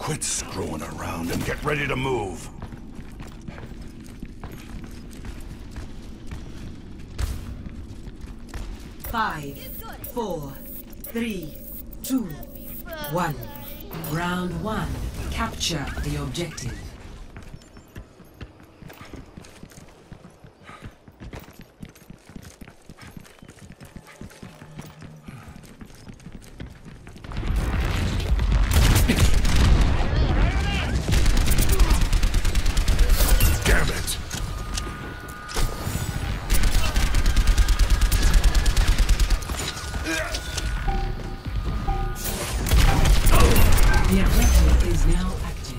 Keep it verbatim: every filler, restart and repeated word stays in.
Quit screwing around and get ready to move. Five, four, three, two, one. Round one. Capture the objective. Damn it! The objective is now active.